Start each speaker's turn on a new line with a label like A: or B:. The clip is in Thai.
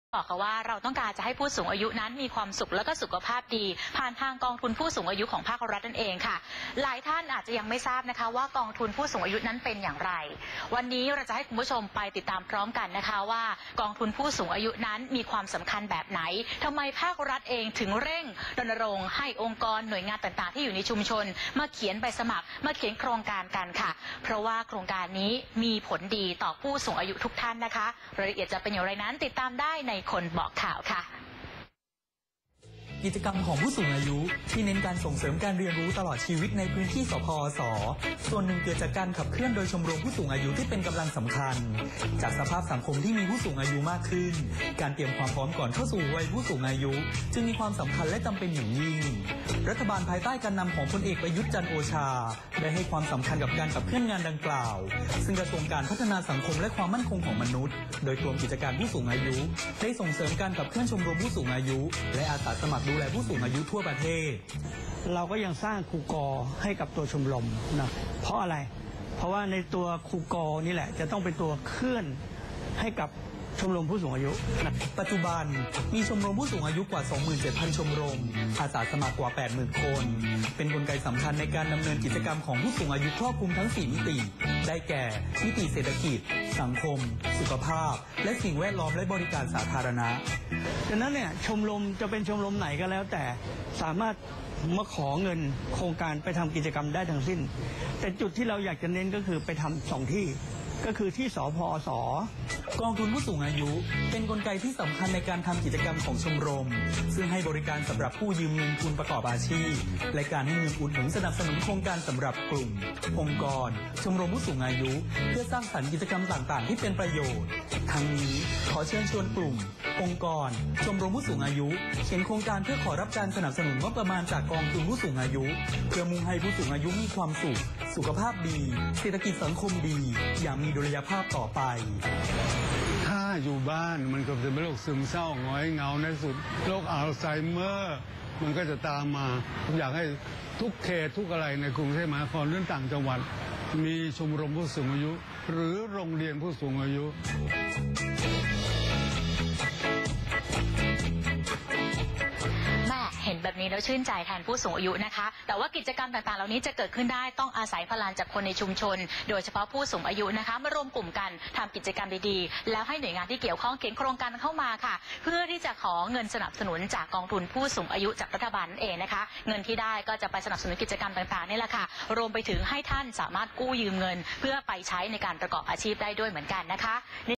A: บอกว่าเราต้องการจะให้ผู้สูงอายุนั้นมีความสุขและก็สุขภาพดีผ่านทางกองทุนผู้สูงอายุของภาครัฐนั่นเองค่ะหลายท่านอาจจะยังไม่ทราบนะคะว่ากองทุนผู้สูงอายุนั้นเป็นอย่างไรวันนี้เราจะให้คุณผู้ชมไปติดตามพร้อมกันนะคะว่ากองทุนผู้สูงอายุนั้นมีความสำคัญแบบไหนทำไมภาครัฐเองถึงเร่งรณรงค์ให้องค์กรหน่วยงานต่างๆที่อยู่ในชุมชนมาเขียนใบสมัครมาเขียนโครงการกันค่ะเพราะว่าโครงการนี้มีผลดีต่อผู้สูงอายุทุกท่านนะคะรายละเอียดจะเป็นอย่างไรนั้นติดตามได้ในคนบอกข่าวค่ะ
B: กิจกรรมของผู้สูงอายุที่เน้นการส่งเสริมการเรียนรู้ตลอดชีวิตในพื้นที่สพอสส่วนหนึ่งเกิดจากการขับเคลื่อนโดยชมรมผู้สูงอายุที่เป็นกำลังสำคัญจากสภาพสังคมที่มีผู้สูงอายุมากขึ้นการเตรียมความพร้อมก่อนเข้าสู่วัยผู้สูงอายุจึงมีความสำคัญและจำเป็นอย่างยิ่งรัฐบาลภายใต้การนำของพลเอกประยุทธ์จันทร์โอชาได้ให้ความสำคัญกับการขับเคลื่อนงานดังกล่าวซึ่งกระทรวงการพัฒนาสังคมและความมั่นคงของมนุษย์โดยกรมกิจการผู้สูงอายุได้ส่งเสริมการขับเคลื่อนชมรมผู้สูงอายุและอาสาสมัครดูแลผู้สูงอายุทั่วประเทศ
C: เราก็ยังสร้างครูกอให้กับตัวชมรมนะเพราะอะไรเพราะว่าในตัวครูกอนี่แหละจะต้องเป็นตัวเคลื่อนให้กับชมรมผู้สูงอายุนะ
B: ปัจจุบันมีชมรมผู้สูงอายุกว่า 27,000 ชมรมอาสาสมัครกว่า 80,000 คนเป็นกลไกสำคัญในการดำเนินกิจกรรมของผู้สูงอายุครอบคลุมทั้ง 4 มิติได้แก่มิติเศรษฐกิจสังคมสุขภาพและสิ่งแวดล้อมและบริการสาธารณะ
C: ดังนั้นเนี่ยชมรมจะเป็นชมรมไหนก็แล้วแต่สามารถมาขอเงินโครงการไปทำกิจกรรมได้ทั้งสิ้นแต่จุดที่เราอยากจะเน้นก็คือไปทำ2 ที่ก็คือที่สพอส
B: กองทุนผู้สูงอายุเป็นกลไกที่สำคัญในการทำกิจกรรมของชมรมซึ่งให้บริการสำหรับผู้ยืมเงินทุนประกอบอาชีพและการให้เงินอุดหนุนสนับสนุนโครงการสำหรับกลุ่มองค์กรชมรมผู้สูงอายุเพื่อสร้างสรรค์กิจกรรมต่างๆที่เป็นประโยชน์ทั้งนี้ขอเชิญชวนกลุ่มองค์กรชมรมผู้สูงอายุเขียนโครงการเพื่อขอรับการสนับสนุนงบประมาณจากกองทุนผู้สูงอายุเพื่อมุ่งให้ผู้สูงอายุมีความสุขสุขภาพดีเศรษฐกิจสังคมดีอย่างมีดุลยภาพต่อไป
D: ถ้าอยู่บ้านมันก็จะเป็นโรคซึมเศร้าหงอยเหงาในสุดโรคอัลไซเมอร์มันก็จะตามมาอยากให้ทุกเขตทุกอะไรในกรุงเทพมหานครหรือต่างจังหวัดมีชมรมผู้สูงอายุหรือโรงเรียนผู้สูงอายุ
A: เห็นแบบนี้แล้วชื่นใจแทนผู้สูงอายุนะคะแต่ว่ากิจกรรมต่างๆเหล่านี้จะเกิดขึ้นได้ต้องอาศัยพลังจากคนในชุมชนโดยเฉพาะผู้สูงอายุนะคะมารวมกลุ่มกันทำกิจกรรมดีๆแล้วให้หน่วยงานที่เกี่ยวข้องเขียนโครงการเข้ามาค่ะเพื่อที่จะขอเงินสนับสนุนจากกองทุนผู้สูงอายุจากรัฐบาลนั่นเองนะคะเงินที่ได้ก็จะไปสนับสนุนกิจกรรมต่างๆนี่แหละค่ะรวมไปถึงให้ท่านสามารถกู้ยืมเงินเพื่อไปใช้ในการประกอบอาชีพได้ด้วยเหมือนกันนะคะ